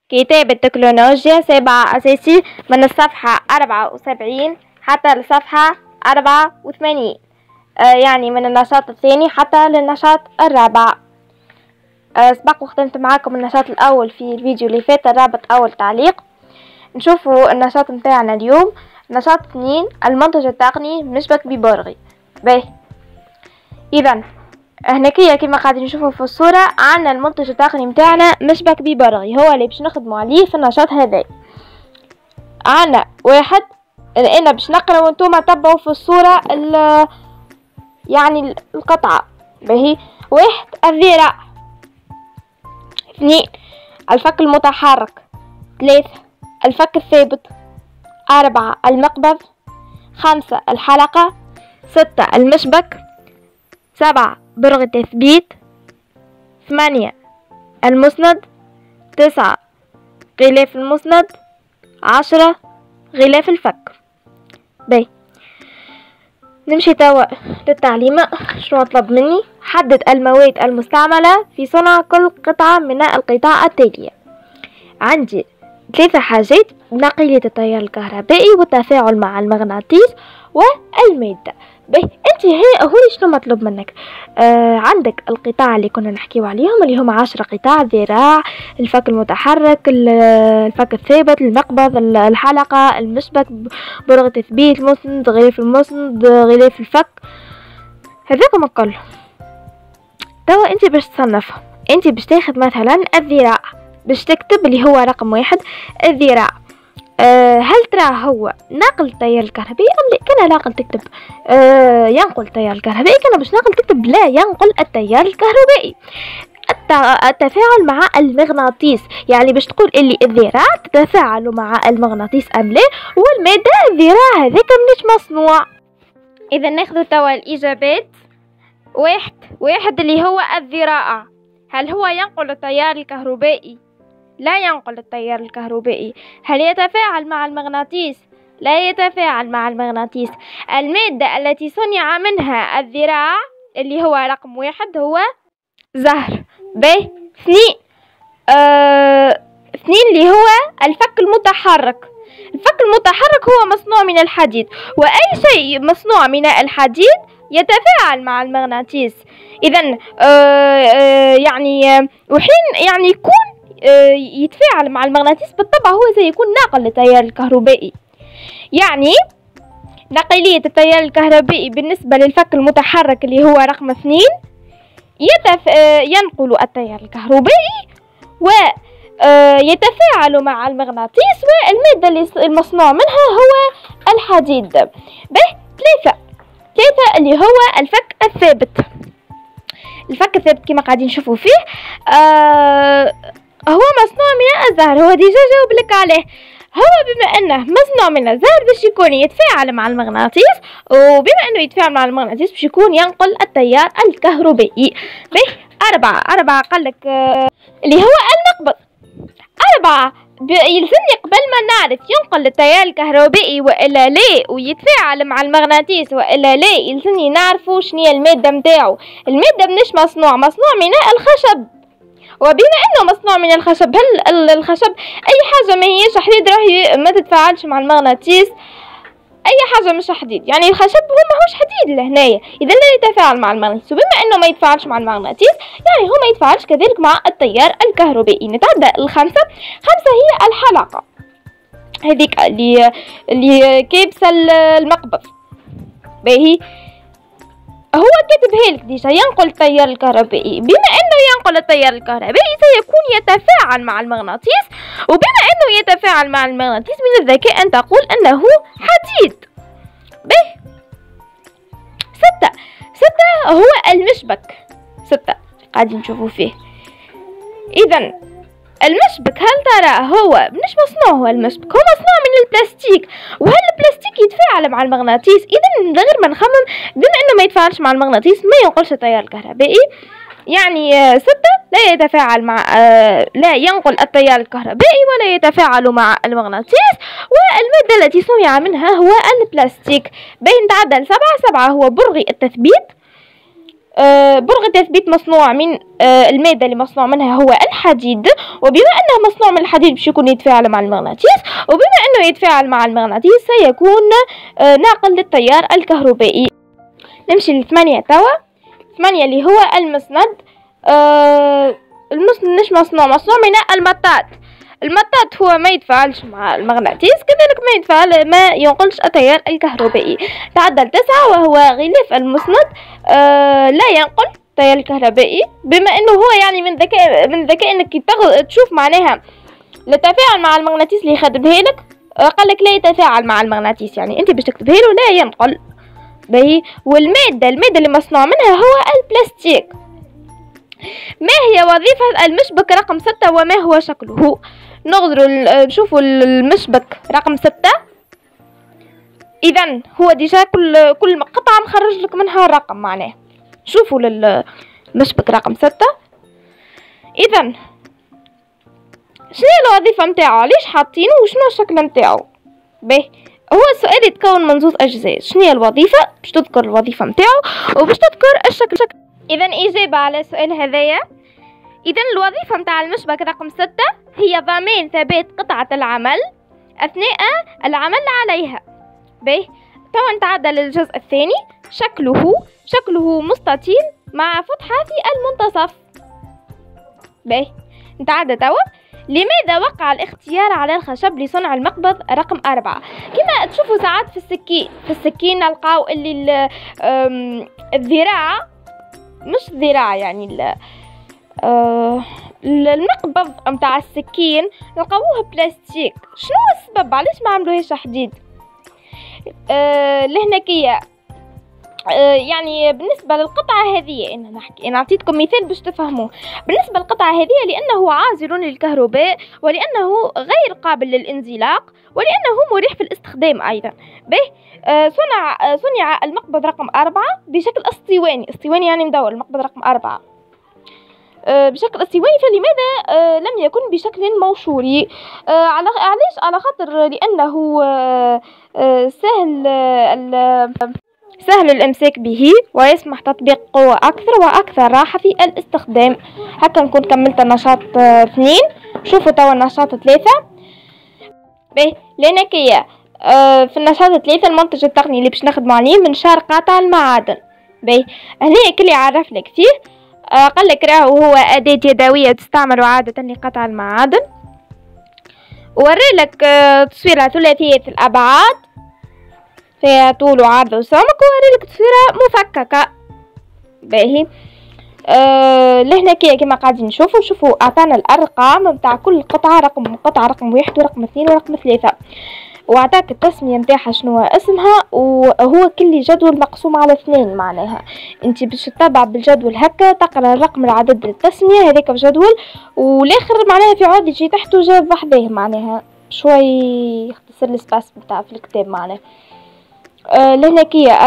كتاب التكنولوجيا 7 أساسي من الصفحة 74 حتى الصفحة 84. يعني من النشاط الثاني حتى للنشاط الرابع. سبق وختمت معاكم النشاط الأول في الفيديو اللي فات، الرابط أول تعليق. نشوفوا النشاط متاعنا اليوم. نشاط 2 المنتج التقني مشبك ببرغي. باهي، إذا هناكيا كما قاعدين نشوفوا في الصورة عندنا المنتج التقني متاعنا مشبك ببرغي، هو اللي باش نخدموا عليه في النشاط هذا. عندنا واحد، انا باش نقرا وانتم تبعوا في الصورة يعني القطعة. باهي، 1 الذراع، 2 الفك المتحرك، 3 الفك الثابت، 4 المقبض، 5 الحلقة، 6 المشبك، 7 برغي التثبيت، 8 المسند، 9 غلاف المسند، 10 غلاف الفك. باهي، نمشي توا للتعليمة. شنو طلب مني؟ حدد المواد المستعملة في صنع كل قطعة من القطع التالية. عندي 3 حاجات: نقيلة التيار الكهربائي والتفاعل مع المغناطيس والمادة. باهي، انت هو شنو مطلوب منك؟ عندك القطاع اللي كنا نحكيو عليهم اللي هم 10 قطاع: الذراع، الفك المتحرك، الفك الثابت، المقبض، الحلقة، المشبك، برغي تثبيت، المسند، غلاف المسند، غلاف الفك. هذاكم الكل توا انت باش تصنفهم. انت باش تاخذ مثلا الذراع، باش تكتب اللي هو رقم 1 الذراع. هل ترى هو ناقل التيار الكهربائي ام لا؟ كان ناقل تكتب ينقل التيار الكهربائي، كان باش ناقل تكتب لا ينقل التيار الكهربائي. التفاعل مع المغناطيس، يعني باش تقول اللي الذراع تتفاعل مع المغناطيس ام لا، والمادة الذراع هذاك منش مصنوع. اذا ناخذ توا الاجابات. 1 اللي هو الذراع، هل هو ينقل التيار الكهربائي؟ لا ينقل التيار الكهربائي. هل يتفاعل مع المغناطيس؟ لا يتفاعل مع المغناطيس. المادة التي صنع منها الذراع اللي هو رقم 1 هو زهر. باهي، 2 اللي هو الفك المتحرك. الفك المتحرك هو مصنوع من الحديد، وأي شيء مصنوع من الحديد يتفاعل مع المغناطيس. إذا يعني وحين يعني يكون يتفاعل مع المغناطيس بالطبع هو سيكون ناقل للتيار الكهربائي. يعني نقلية التيار الكهربائي بالنسبة للفك المتحرك اللي هو رقم 2 ينقل التيار الكهربائي ويتفاعل مع المغناطيس، والمادة اللي المصنوع منها هو الحديد. به 3 اللي هو الفك الثابت. الفك الثابت كما قاعدين نشوفوا فيه هو مصنوع من الزهر. هو ديجا جاوب لك عليه. هو بما انه مصنوع من الزهر باش يكون يتفاعل مع المغناطيس، وبما انه يتفاعل مع المغناطيس باش يكون ينقل التيار الكهربائي. به 4 قال لك اللي هو المقبض. 4 يلزمني قبل ما نعرف ينقل التيار الكهربائي والا لا ويتفاعل مع المغناطيس والا لا، يلزمني نعرفوا شنو المادة متاعو. المادة منش مصنوع من الخشب، وبما انه مصنوع من الخشب، هل الخشب اي حاجه ما هيش حديد راهي ما تتفاعلش مع المغناطيس؟ اي حاجه مش حديد، يعني الخشب هو ماهوش حديد لهنايا، اذا لا يتفاعل مع المغناطيس. وبما انه ما يتفاعلش مع المغناطيس يعني هو ما يتفاعلش كذلك مع التيار الكهربائي. نتعدى الخمسة. 5 هي الحلقه، هذيك اللي كابسه المقبض. باهي، هو كاتبها لك ديجا ينقل التيار الكهربائي. بما انه ينقل التيار الكهربائي سيكون يتفاعل مع المغناطيس، وبما انه يتفاعل مع المغناطيس من الذكاء ان تقول انه حديد. به 6 هو المشبك. 6 قاعدين نشوفوا فيه. اذا المشبك هل ترى هو مش مصنوع؟ هو المشبك هو مصنوع من البلاستيك، وهل البلاستيك يتفاعل مع المغناطيس؟ اذا من غير ما نخمم، بما انه ما يتفاعلش مع المغناطيس ما ينقلش التيار الكهربائي. يعني 6 لا يتفاعل مع لا ينقل التيار الكهربائي ولا يتفاعل مع المغناطيس، والمادة التي صنع منها هو البلاستيك. بين تعدل 7 هو برغي التثبيت. برغي تثبيت مصنوع من المادة اللي مصنوع منها هو الحديد، وبما أنه مصنوع من الحديد باش يكون يتفاعل مع المغناطيس، وبما أنه يتفاعل مع المغناطيس سيكون ناقل للتيار الكهربائي. نمشي ل8 توا. 8 اللي هو المسند. المسند مش مصنوع من المطاط. المطاط هو ما يتفاعلش مع المغناطيس، كذلك ما يتفاعل ما ينقلش التيار الكهربائي. تعدل 9 وهو غلاف المسند لا ينقل التيار الكهربائي، بما انه هو يعني من ذكاء انك تشوف معناها للتفاعل مع المغناطيس اللي يخدمها لك، قال لك لا يتفاعل مع المغناطيس، يعني انت باش تكتبها له لا ينقل. باهي. والمادة اللي مصنوع منها هو البلاستيك. ما هي وظيفة المشبك رقم 6 وما هو شكله؟ نقدروا نشوفوا المشبك رقم 6. اذا هو ديجا كل قطعة مخرج لك منها رقم معناه. شوفوا للمشبك رقم 6. اذا شنو هي الوظيفة نتاعو؟ علاش حاطينه وشنو الشكل نتاعو؟ باهي. هو السؤال يتكون من 2 أجزاء. شنو هي الوظيفة؟ باش تذكر الوظيفة نتاعو وباش تذكر الشكل. اذا اجابة على السؤال هذايا. اذا الوظيفة نتاع المشبك رقم 6 هي ضمان ثبات قطعة العمل اثناء العمل عليها. باهي. توا نتعدى للجزء الثاني. شكله مستطيل مع فتحة في المنتصف. باهي. نتعدى توا. لماذا وقع الاختيار على الخشب لصنع المقبض رقم 4؟ كما تشوفوا ساعات في السكين نلقاو اللي الذراع، مش الذراع يعني المقبض متاع السكين نلقاوه بلاستيك. شنو السبب؟ علاش ما عملوهاش حديد؟ لهناكية يعني بالنسبة للقطعة هذه أنا أعطيتكم مثال باش تفهموه. بالنسبة للقطعة هذه لأنه عازل للكهرباء، ولأنه غير قابل للانزلاق، ولأنه مريح في الاستخدام أيضا. به صنع المقبض رقم 4 بشكل اسطواني يعني مدور. المقبض رقم 4 بشكل اسطواني، فلماذا لم يكن بشكل موشوري؟ علاش؟ على خاطر لأنه سهل الامساك به ويسمح تطبيق قوة اكثر واكثر راحة في الاستخدام. هكا نكون كملت النشاط 2. شوفوا توا النشاط 3. باهي. لهناكية في النشاط 3 المنتج التقني اللي باش نخدمو عليه منشار قاطع المعادن. باهي. هنا كل يعرف لك فيه قال لك راهو هو أداة يدوية تستعمل عادة لقطع المعادن. وري لك تصويرة ثلاثية الأبعاد فيها طول وعرض وسمك، ووري لك تصويرة مفككة. باهي. لهنا كما قاعدين نشوفوا اعطانا الارقام نتاع كل قطعة، رقم 1 ورقم 2 ورقم 3، واعطاك التسمية نتاعها شنو اسمها، وهو كل جدول مقسوم على 2. معناها انت باش تتبع بالجدول هكا تقرا الرقم العدد التسمية هذاك بجدول، والاخر معناها في عود يجي تحته جاب وحده، معناها شوي يختصر السباس نتاع في الكتاب. معناها لهناكية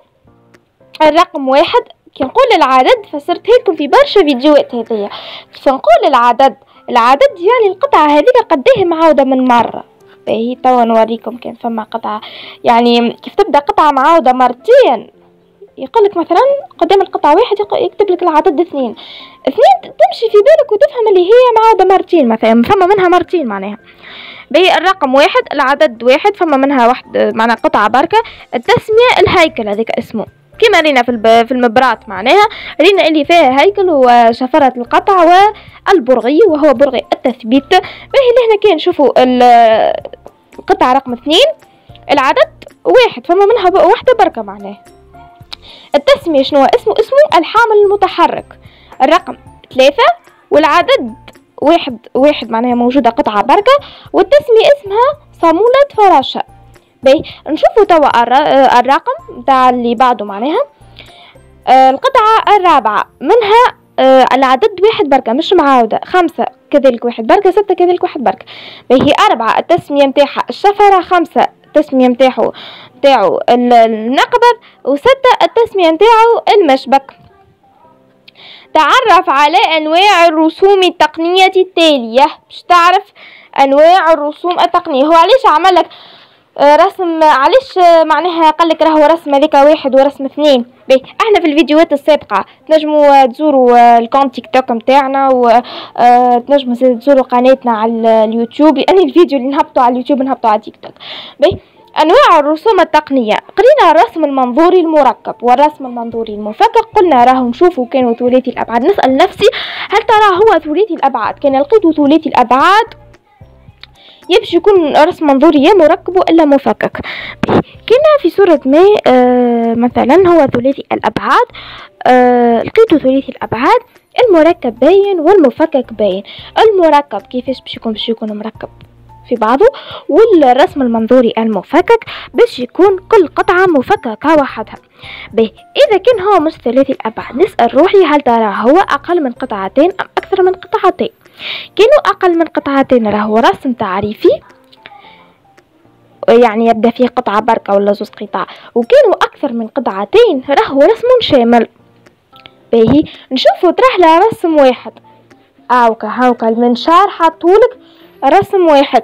الرقم 1 كي نقول العدد فسرتها لكم في برشا فيديوهات هذيا. فنقول العدد يعني القطعة هذيك قديه معاودة من مرة. باهي. توا نوريكم كان فما قطعة يعني كيف تبدا قطعة معاودة مرتين، يقولك مثلا قدام القطعة 1 يكتب لك العدد 2 تمشي في بالك وتفهم اللي هي معاودة مرتين، مثلا فما منها مرتين معناها. باهي. الرقم 1 العدد 1 فما منها واحد معناها قطعة بركة. التسمية الهيكل هذيك اسمه كما رينا في المبرات، معناها رينا اللي فيها هيكل وشفرة القطع والبرغي وهو برغي التثبيت. باهي. لهنا كان نشوفوا القطعة رقم 2 العدد 1 فما منها واحدة بركة. معناها التسمية شنو اسمه الحامل المتحرك. الرقم 3 والعدد 1 معناها موجودة قطعة بركة، والتسمية اسمها صامولة فراشة. باهي. نشوفوا توا الرقم تاع اللي بعده، معناها القطعة الرابعة منها العدد 1 بركة مش معاودة، 5 كذلك 1 بركة، 6 كذلك 1 بركة. باهي. 4 التسمية متاعها الشفرة، 5 التسمية متاعو المقبض، و6 التسمية متاعو المشبك. تعرف على انواع الرسوم التقنية التالية. باش تعرف انواع الرسوم التقنية. هو علاش عملك رسم علاش معناها قالك راهو رسم هذيك واحد ورسم اثنين. باهي احنا في الفيديوهات السابقه تنجموا تزوروا الكونت تيك توك نتاعنا، وتنجموا تزوروا قناتنا على اليوتيوب، لان الفيديو اللي نهبطوا على اليوتيوب نهبطوا على تيك توك. باهي انواع الرسوم التقنيه، قرينا الرسم المنظوري المركب والرسم المنظوري المفكك، قلنا راهو نشوفوا كانوا ثلاثي الابعاد. نسال نفسي هل ترى هو ثلاثي الابعاد كان لقيته ثلاثي الابعاد يمشي يكون رسم منظوري يا مركب والا مفكك. كنا في صورة ما مثلا هو ثلاثي الابعاد، لقيته ثلاثي الابعاد، المركب باين والمفكك باين. المركب كيفاش باش يكون مركب في بعضه، والرسم المنظوري المفكك باش يكون كل قطعة مفككة وحدها. باهي اذا كان هو مش ثلاثي الابعاد نسأل روحي هل ترى هو اقل من قطعتين ام اكثر من قطعتين؟ كانوا اقل من قطعتين راهو رسم تعريفي، يعني يبدا فيه قطعة بركة ولا زوز قطع، وكانوا اكثر من قطعتين راهو رسم شامل. باهي نشوفوا طرح له رسم واحد، هاوكا المنشار حطولك رسم واحد.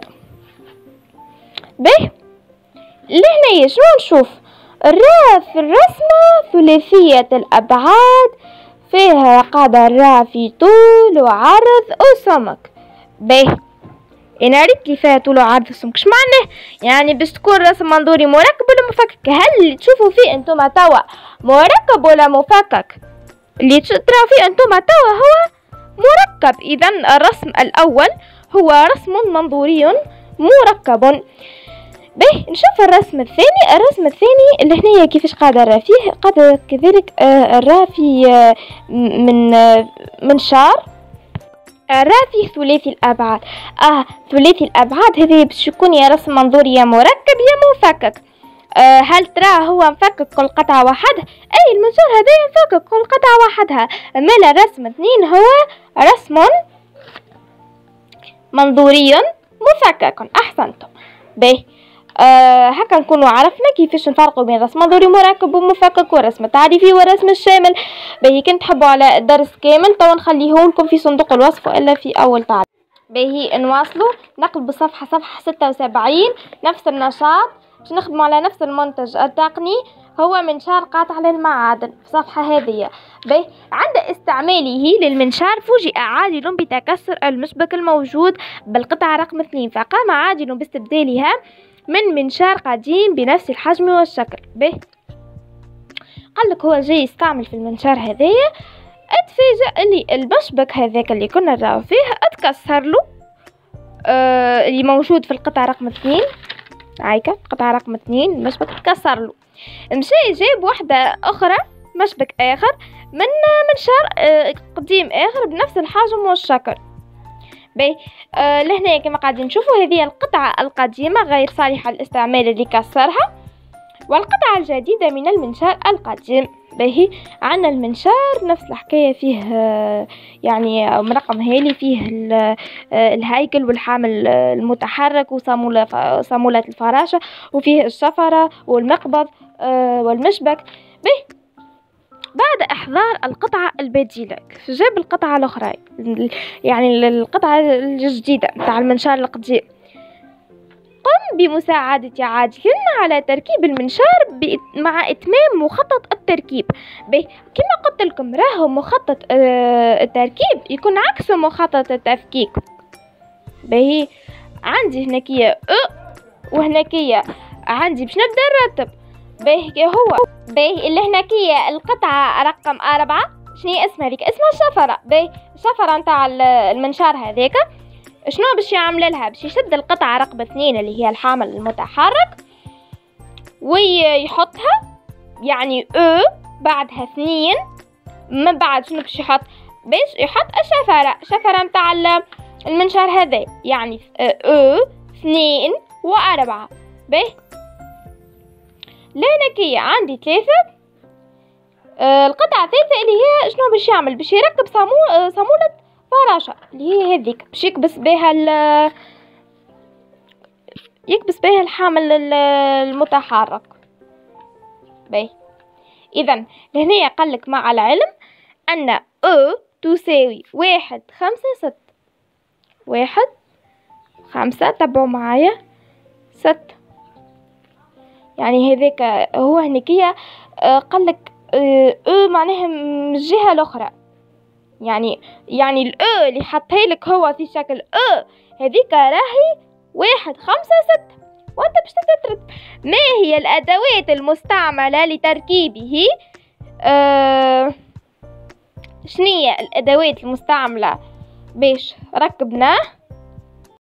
باهي لهنا شنو نشوف؟ في الرسمة ثلاثية الأبعاد، فيها قدر في طول وعرض وسمك. باهي انا ريت كيف فيها طول وعرض وسمك، اش معناه؟ يعني باش تكون رسم منظوري مركب ولا مفكك؟ هل اللي تشوفوا فيه انتم توا مركب ولا مفكك؟ اللي تراو فيه انتم توا هو مركب. اذا الرسم الاول هو رسم منظوري مركب. باهي نشوف الرسم الثاني اللي هنا كيفاش قادر فيه، قادر كذلك الرا في من منشار، الرا فيه ثلاثي الابعاد. ثلاثي الابعاد هذا باش يكون يا رسم منظوري يا مركب يا مفكك. هل ترى هو مفكك كل قطعة وحدها؟ اي المنشار هذا مفكك كل قطعة وحدها. اما الرسم اثنين هو رسم منظوري مفكك. احسنتم. باهي هكا نكونوا عرفنا كيفاش نفرقوا بين رسم منظوري مركب ومفكك ورسم تعريفي والرسم الشامل. باهي كنت تحبوا على الدرس كامل توا نخليه لكم في صندوق الوصف والا في اول تعليق. باهي نواصلوا نقلب صفحة 76، نفس النشاط باش نخدموا على نفس المنتج التقني، هو منشار قاطع للمعادن في الصفحة هذه. باهي عند استعماله للمنشار فوجئ عادل بتكسر المشبك الموجود بالقطعة رقم 2، فقام عادل باستبدالها من منشار قديم بنفس الحجم والشكل. باهي قالك هو جاي يستعمل في المنشار هذايا، اتفاجأ اللي المشبك هذاك اللي كنا نراو فيه اتكسر له، اللي موجود في القطعة رقم 2. هايكا القطعة رقم 2 المشبك تكسر له، مشى جاب واحدة اخرى مشبك اخر من منشار قديم اخر بنفس الحجم والشكل. باهي لهنا كما قاعدين نشوفوا هذه القطعة القديمة غير صالحة للاستعمال اللي كسرها، والقطعة الجديدة من المنشار القديم. باهي عندنا المنشار نفس الحكاية، فيه يعني رقم هالي، فيه الهيكل والحامل المتحرك وصامولة الفراشة، وفيه الشفرة والمقبض والمشبك. باهي بعد إحضار القطعة البديلة جاب القطعة الأخرى، يعني القطعة الجديدة متاع المنشار القديم، قم بمساعدة عادل على تركيب المنشار مع إتمام مخطط التركيب. كما قلت لكم راهو مخطط التركيب يكون عكس مخطط التفكيك. باهي عندي هناكية وهناكية عندي باش نبدا نرتب. باهي هو باهي اللي هناكية القطعة رقم 4 شنو اسمها هذيك؟ اسمها الشفرة. باهي الشفرة نتاع المنشار هذاك شنو باش يعمل لها؟ باش يشد القطعة رقم 2 اللي هي الحامل المتحرك ويحطها، يعني بعدها 2 من بعد شنو باش يحط؟ باش يحط الشفرة نتاع المنشار هذا، يعني 2 و4. باهي لهناكية عندي 3 القطعة 3 اللي هي شنو باش يعمل؟ باش يركب صامولة فراشة اللي هي هذيك باش يكبس بها الحامل المتحرك. باهي اذا لهنا قالك مع العلم ان تساوي 1 5 6 1 5 تبعوا معايا 6 يعني هذاك هو هنيكية قالك او معناها من الجهة الاخرى، يعني الاو اللي حطها لك هو في شكل او هذيك راهي 1 5 6، وانت باش تترتب. ما هي الادوات المستعملة لتركيبه؟ شنية الادوات المستعملة باش ركبناه؟